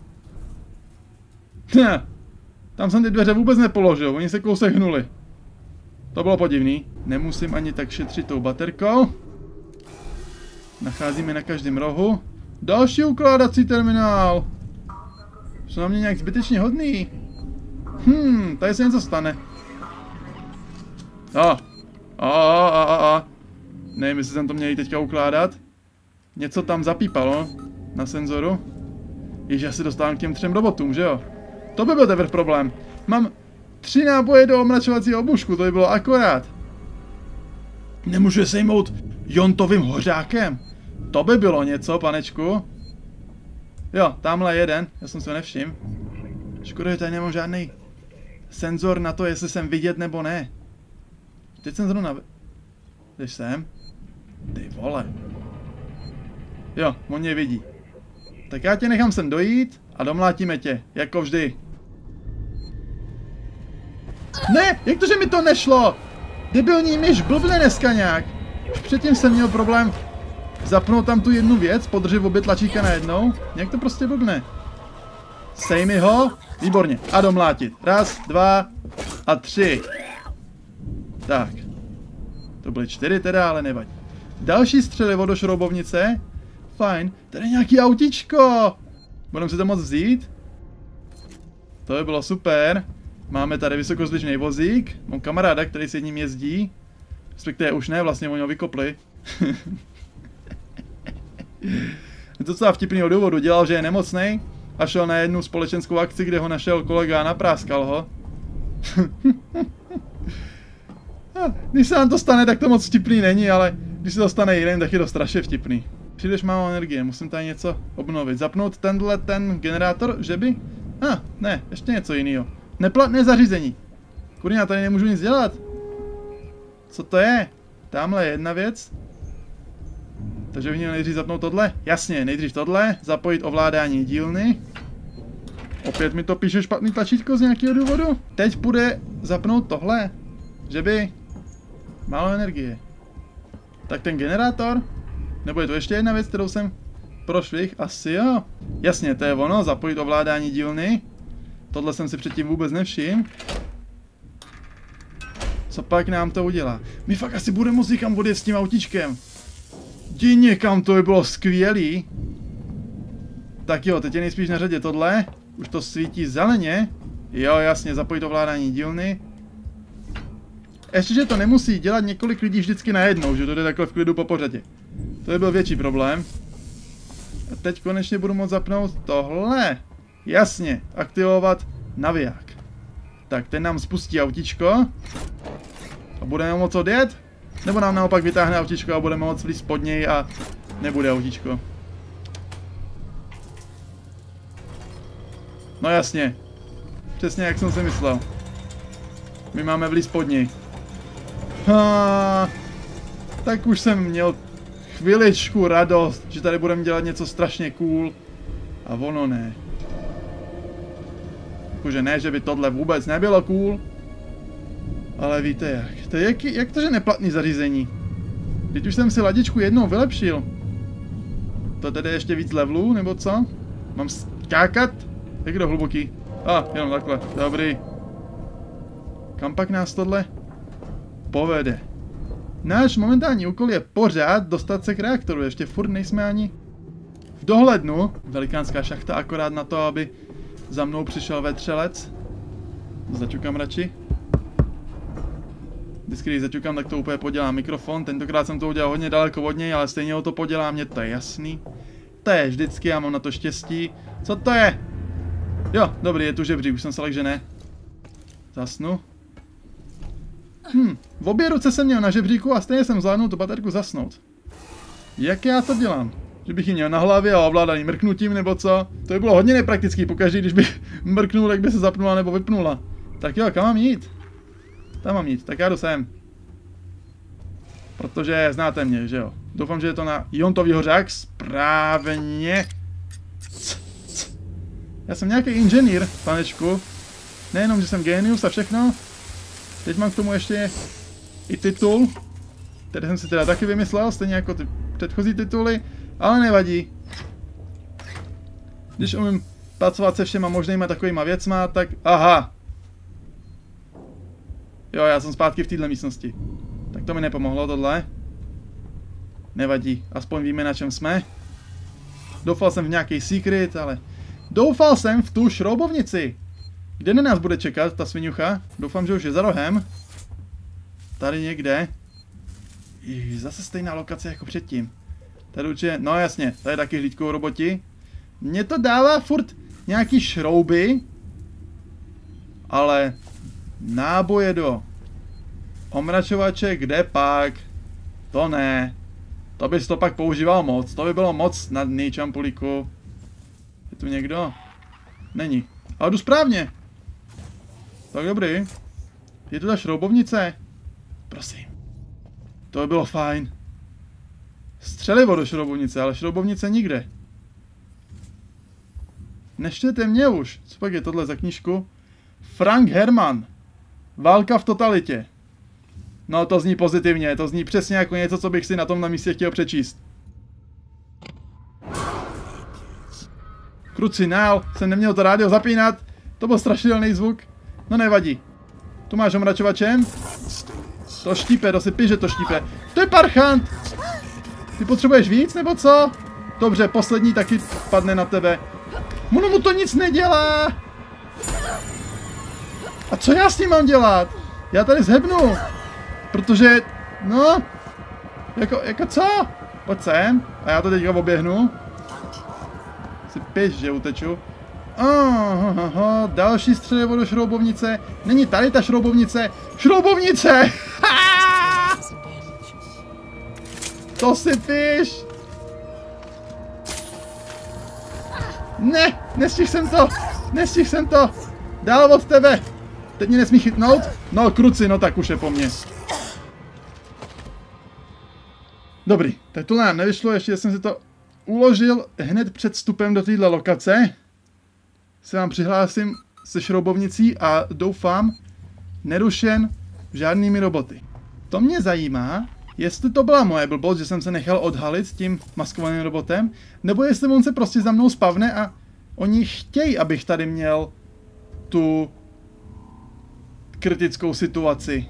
S1: Tam jsem ty dveře vůbec nepoložil, oni se kousek hnuli. To bylo podivný. Nemusím ani tak šetřit tou baterkou. Nacházíme na každém rohu. Další ukládací terminál. Jsou na mě nějak zbytečně hodný. Hmm, tady se něco stane. A, a, a, a, a. Nevím, jestli jsem to měl teďka ukládat. Něco tam zapípalo na senzoru. Ježi, já se dostávám k těm třem robotům, že jo? To by byl teprve problém. Mám tři náboje do omračovacího obušku, to by bylo akorát. Nemůžu je sejmout jontovým hořákem. To by bylo něco, panečku. Jo, tamhle jeden, já jsem se nevšiml. Škoda, že tady nemám žádný senzor na to, jestli jsem vidět nebo ne. Teď jsem zrovna... Jdeš sem? Ty vole. Jo, on mě vidí. Tak já tě nechám sem dojít a domlátíme tě, jako vždy. Ne, jak to, že mi to nešlo? Debilní myš blbne dneska nějak. Předtím jsem měl problém zapnout tam tu jednu věc, podržet obě tlačíka najednou. Jak to prostě blbne. Sejmi ho, výborně, a domlátit. Raz, dva a tři. Tak. To byly čtyři teda, ale nevadí. Další střelivo do šroubovnice. Fajn, tady je nějaký autičko. Budeme si to moc vzít? To by bylo super. Máme tady vysokozdvižný vozík. Mám kamaráda, který se ním jezdí. Respektive už ne, vlastně oni ho vykopli. Je to docela vtipnýho důvodu. Dělal, že je nemocnej a šel na jednu společenskou akci, kde ho našel kolega a napráskal ho. Když se nám to stane, tak to moc vtipný není, ale když se to stane jiným, tak je to strašně vtipný. Přijdeš málo energie, musím tady něco obnovit. Zapnout tenhle ten generátor, že by? A, ah, ne, ještě něco jiného. Neplatné zařízení. Kurňa, tady nemůžu nic dělat. Co to je? Tamhle je jedna věc. Takže bych měl nejdřív zapnout tohle. Jasně, nejdřív tohle. Zapojit ovládání dílny. Opět mi to píše špatný tlačítko z nějakého důvodu. Teď půjde zapnout tohle. Že by... Málo energie. Tak ten generátor? Nebo je to ještě jedna věc, kterou jsem prošvih? Asi jo. Jasně, to je ono. Zapojit ovládání dílny. Tohle jsem si předtím vůbec nevšiml. Co pak nám to udělá? My fakt asi budeme moct někam odjet s tím autíčkem. Jdi někam, to by bylo skvělý. Tak jo, teď je nejspíš na řadě tohle. Už to svítí zeleně. Jo, jasně, zapojit ovládání dílny. Ještě, že to nemusí dělat několik lidí vždycky najednou, že to jde takhle v klidu po pořadě. To by byl větší problém. A teď konečně budu moct zapnout tohle. Jasně, aktivovat naviják. Tak, ten nám spustí autíčko. A budeme moct odjet? Nebo nám naopak vytáhne autíčko a budeme moct vlízt pod něj a nebude autíčko. No jasně. Přesně jak jsem si myslel. My máme vlízt pod něj. Ha, tak už jsem měl chviličku radost, že tady budeme dělat něco strašně cool. A ono ne. Jakože ne, že by tohle vůbec nebylo cool. Ale víte jak. To je jak, jak to, že neplatný zařízení? Teď už jsem si ladičku jednou vylepšil. To tedy ještě víc levelů, nebo co? Mám skákat? Jak je to hluboký? A, ah, jenom takhle. Dobrý. Kam pak nás tohle povede? Náš momentální úkol je pořád dostat se k reaktoru. Ještě furt nejsme ani v dohlednu. Velikánská šachta akorát na to, aby za mnou přišel vetřelec. Začukám radši. Vždycky, když začukám, tak to úplně podělám mikrofon. Tentokrát jsem to udělal hodně daleko od něj, ale stejně ho to podělá, mně to je jasný. To je vždycky, já mám na to štěstí. Co to je? Jo, dobrý, je tu žebřík, už jsem se lek, že ne. Zasnu. Hm, v obě ruce jsem měl na žebříku a stejně jsem zvládnul tu baterku zasnout. Jak já to dělám? Že bych ji měl na hlavě a ovládaný mrknutím nebo co? To by bylo hodně nepraktický, pokaždý, když bych mrknul, jak by se zapnula nebo vypnula. Tak jo, kam mám jít? Tam mám jít, tak já jdu sem. Protože znáte mě, že jo? Doufám, že je to na iontový hořák, správně. C, c. Já jsem nějaký inženýr, panečku. Nejenom, že jsem genius a všechno. Teď mám k tomu ještě i titul, který jsem si teda taky vymyslel, stejně jako ty předchozí tituly, ale nevadí. Když umím pracovat se všema možnýma takovýma věcma, tak aha. Jo, já jsem zpátky v této místnosti. Tak to mi nepomohlo tohle. Nevadí, aspoň víme, na čem jsme. Doufal jsem v nějaký secret, ale doufal jsem v tu šroubovnici. Kde na nás bude čekat ta sviňucha? Doufám, že už je za rohem. Tady někde. Ježiš, zase stejná lokace jako předtím. Tady určitě, no jasně, tady taky hlídkou roboti. Mně to dává furt nějaký šrouby, ale náboje do omračovače, kde pak? To ne. To bys to pak používal moc, to by bylo moc na dny, čampulíku. Je tu někdo? Není. Ale jdu správně. Tak dobrý. Je tu ta šroubovnice? Prosím. To by bylo fajn. Střelivo do šroubovnice, ale šroubovnice nikde. Neštěte mě už. Co pak je tohle za knížku? Frank Herman. Válka v totalitě. No to zní pozitivně, to zní přesně jako něco, co bych si na tom na místě chtěl přečíst. Krucinál, jsem neměl to rádio zapínat. To byl strašidelný zvuk. No nevadí. Tu máš omračovačem. To štípe, to si píš, že to štípe. To je parchant! Ty potřebuješ víc, nebo co? Dobře, poslední taky padne na tebe. Ono mu to nic nedělá! A co já s tím mám dělat? Já tady zhebnu. Protože, no... Jako, jako co? Pojď sem. A já to teďka oběhnu. Si píš, že uteču. Oh, oh, oh, další střelivo do šroubovnice. Není tady ta šroubovnice. Šroubovnice! To si píš! Ne, nestihl jsem to! Nestihl jsem to! Dál od tebe! Teď mě nesmí chytnout? No, kruci, no tak už je po mně. Dobrý, tak to nám nevyšlo, ještě jsem si to uložil hned před vstupem do téhle lokace. Se vám přihlásím se šroubovnicí a doufám, nerušen žádnými roboty. To mě zajímá, jestli to byla moje blbost, že jsem se nechal odhalit s tím maskovaným robotem, nebo jestli on se prostě za mnou spavne a oni chtějí, abych tady měl tu kritickou situaci.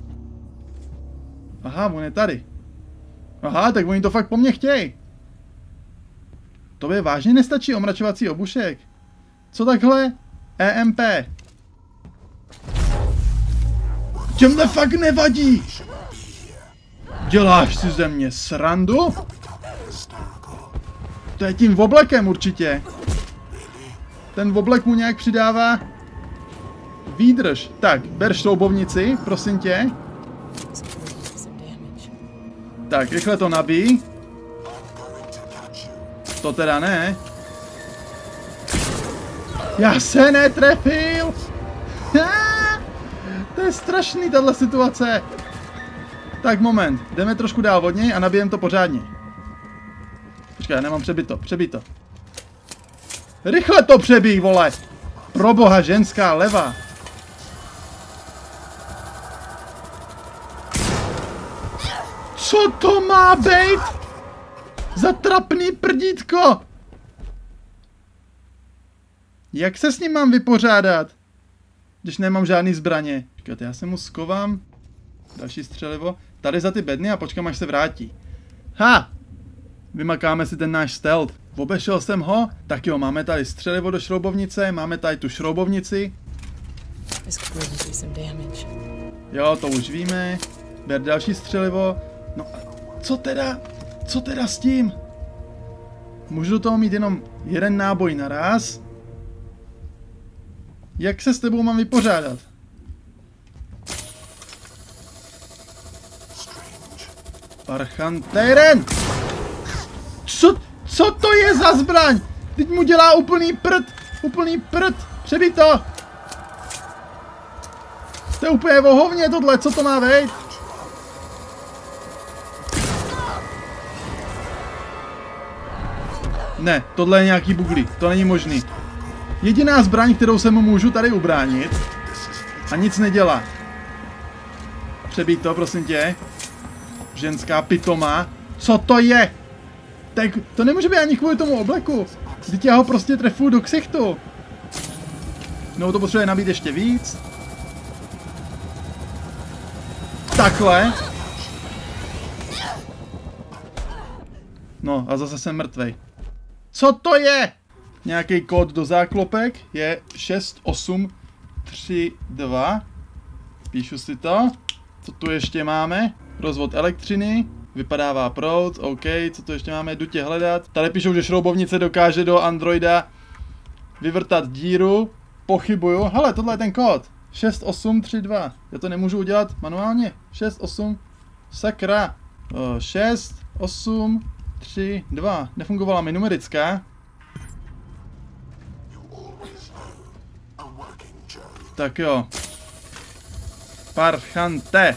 S1: Aha, on je tady. Aha, tak oni to fakt po mně chtějí. Tobě vážně nestačí omračovací obušek? Co takhle? E M P. Těmhle fakt nevadí. Děláš si ze mě srandu? To je tím oblekem určitě. Ten oblek mu nějak přidává výdrž. Tak, ber šroubovnici, prosím tě. Tak, rychle to nabij. To teda ne. Já se netrefil! To je strašný, tahle situace. Tak, moment. Jdeme trošku dál od něj a nabijem to pořádně. Počkej, já nemám přebít to. Přebít to. Rychle to přebij, vole! Proboha, ženská leva. Co to má být? Za trapný prdítko! Jak se s ním mám vypořádat? Když nemám žádný zbraně. Počkejte, já se mu skovám. Další střelivo. Tady za ty bedny a počkám, až se vrátí. Ha! Vymakáme si ten náš stealth. Obešel jsem ho. Tak jo, máme tady střelivo do šroubovnice. Máme tady tu šroubovnici. Jo, to už víme. Ber další střelivo. No a co teda? Co teda s tím? Můžu do toho mít jenom jeden náboj naraz? Jak se s tebou mám vypořádat? Parchanteren! Co, co to je za zbraň? Teď mu dělá úplný prd! Úplný prd! Přebij to! To je úplně vohovně tohle, co to má být? Ne, tohle je nějaký buglí, to není možný. Jediná zbraň, kterou se mu můžu tady ubránit a nic nedělá. Přebij to, prosím tě. Ženská pitoma. Co to je? Tak to nemůže být ani kvůli tomu obleku. Vždyť já ho prostě trefuju do ksichtu. No to potřebuje nabít ještě víc. Takhle. No a zase jsem mrtvej. Co to je? Nějaký kód do záklopek je šest osm tři dva. Píšu si to. Co tu ještě máme? Rozvod elektřiny. Vypadává proud, OK, co to ještě máme, jdu tě hledat. Tady píšou, že šroubovnice dokáže do Androida vyvrtat díru. Pochybuju. Hele, tohle je ten kód. šest osm tři dva. Já to nemůžu udělat manuálně. šest osm. Sakra. šest osm tři dva. Nefungovala mi numerická. Tak jo. Parchante.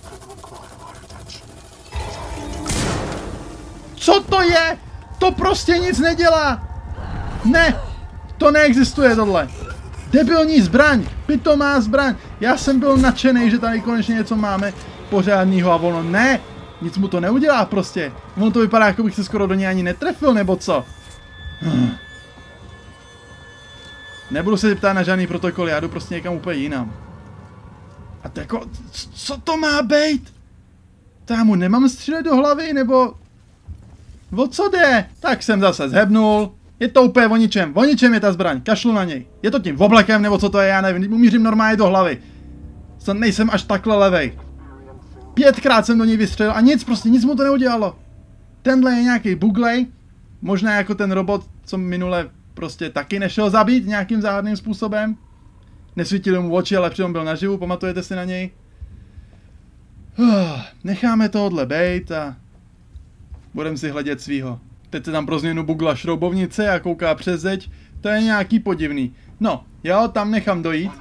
S1: Co to je? To prostě nic nedělá. Ne. To neexistuje tohle. Debilní zbraň. Pitomá zbraň. Já jsem byl nadšený, že tady konečně něco máme pořádného a ono ne. Nic mu to neudělá prostě. Ono to vypadá, jako bych se skoro do něj ani netrefil, nebo co? Nebudu se ptát na žádný protokol, já jdu prostě někam úplně jinam. A to jako, co to má být? To já mu nemám střílet do hlavy, nebo... O co jde? Tak jsem zase zhebnul. Je to úplně o ničem. O ničem je ta zbraň. Kašlu na něj. Je to tím oblekem, nebo co to je, já nevím. Umířím normálně do hlavy. Jsem, nejsem až takhle levej. Pětkrát jsem do něj vystřelil a nic, prostě nic mu to neudělalo. Tenhle je nějaký buglej. Možná jako ten robot, co minule prostě taky nešel zabít nějakým záhadným způsobem. Nesvítili mu oči, ale přitom byl naživu, pamatujete si na něj? Uh, necháme tohle bejt a budeme si hledět svýho. Teď se tam pro změnu bugla šroubovnice a kouká přes zeď. To je nějaký podivný. No, já ho tam nechám dojít.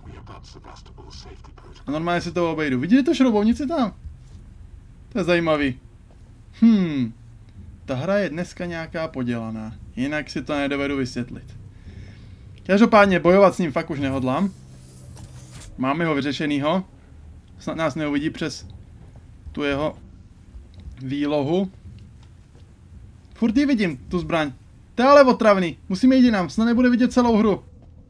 S1: A normálně si to obejdu. Vidíte tu šroubovnici tam? To je zajímavý. Hmm. Ta hra je dneska nějaká podělaná. Jinak si to nedovedu vysvětlit. Každopádně bojovat s ním fakt už nehodlám. Máme ho vyřešenýho. Snad nás neuvidí přes tu jeho výlohu. Furt ji vidím, tu zbraň. To je ale otravný. Musíme jít jinam, snad nebude vidět celou hru.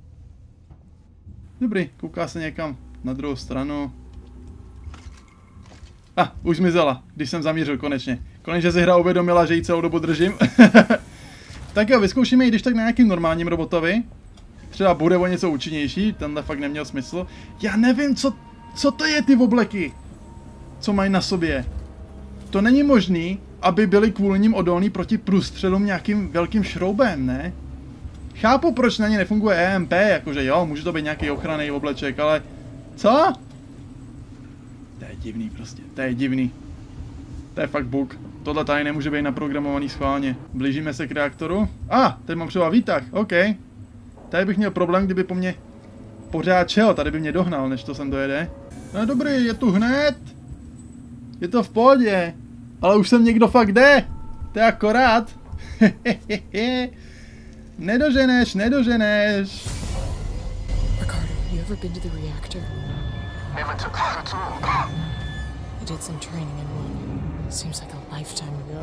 S1: Dobrý, kouká se někam na druhou stranu. A, ah, už zmizela, když jsem zamířil konečně. Konečně si hra uvědomila, že ji celou dobu držím. Tak jo, vyzkoušíme ji když tak na nějakým normálním robotovi. Třeba bude o něco účinnější, tenhle fakt neměl smysl. Já nevím, co, co to je ty obleky. Co mají na sobě. To není možný, aby byli kvůli nim odolní proti průstřelům nějakým velkým šroubem, ne? Chápu, proč na ně nefunguje E M P, jakože jo, může to být nějaký ochranný obleček, ale... Co? To je divný prostě, to je divný. To je fakt bug. Tohle tady nemůže být naprogramovaný schválně. Blížíme se k reaktoru. A, ah, tady mám třeba výtah, OK. Tady bych měl problém, kdyby po mně pořád šel, tady by mě dohnal, než to sem dojede. No dobrý, je tu hned. Je to v pohodě. Ale už sem někdo fakt jde. To je akorát. Nedoženeš, nedoženeš.
S3: Ricardo, you ever been to the reactor?
S4: Never took that at all.
S3: I did some training in one. Seems like a lifetime ago.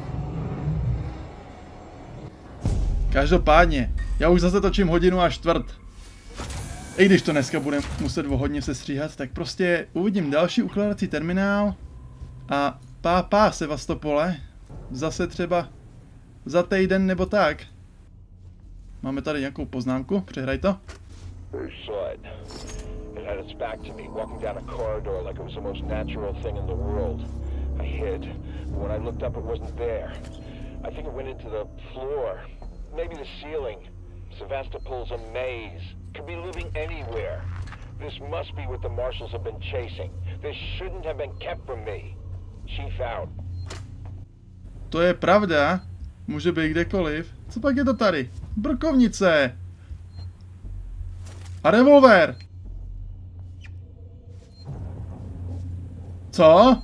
S1: Každopádně, já už zase točím hodinu a čtvrt. I když to dneska budeme muset o hodně se stříhat, tak prostě uvidím další ukládací terminál a pá pá Sevastopole. Zase třeba za týden nebo tak. Máme tady nějakou poznámku, přehraj to.
S2: Had its back to me, walking down a corridor like it was the most natural thing in the world. I hid, but when I looked up it wasn't there. I think it went into the floor, maybe the ceiling. Sevastopol's a maze, could be living anywhere. This must be what the marshals have been chasing. This shouldn't have been kept from me. Chief out.
S1: To je pravda, může být kdekoliv. Co pak je to tady? Brkovnice! A revolver! Co?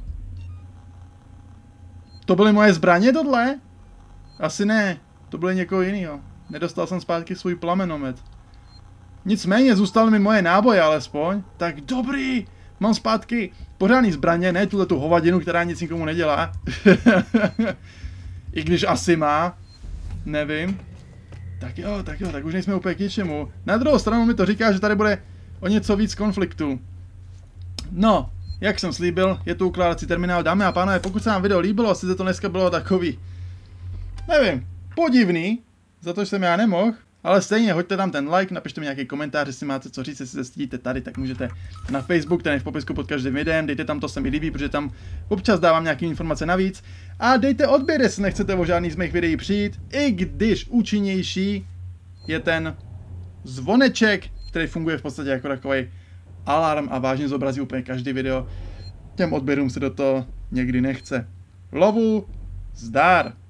S1: To byly moje zbraně tohle? Asi ne. To byly někoho jiného. Nedostal jsem zpátky svůj plamenomet. Nicméně zůstaly mi moje náboje alespoň. Tak dobrý. Mám zpátky pořádný zbraně, ne tuhle tu hovadinu, která nic nikomu nedělá. I když asi má. Nevím. Tak jo, tak jo, tak už nejsme úplně k ničemu. Na druhou stranu mi to říká, že tady bude o něco víc konfliktů. No. Jak jsem slíbil, je tu ukládací terminál. Dámy a pánové, pokud se vám video líbilo, sice to dneska bylo takový, nevím, podivný, za to jsem já nemohl, Ale stejně, hoďte tam ten like, napište mi nějaký komentář, jestli máte co říct, jestli se stydíte tady, tak můžete na Facebook, ten je v popisku pod každým videem, dejte tam, to se mi líbí, protože tam občas dávám nějaké informace navíc. A dejte odběr, jestli nechcete o žádný z mých videí přijít, i když účinnější je ten zvoneček, který funguje v podstatě jako takový alarm a vážně zobrazí úplně každý video. Těm odběrům se do toho někdy nechce. Lovu, zdar!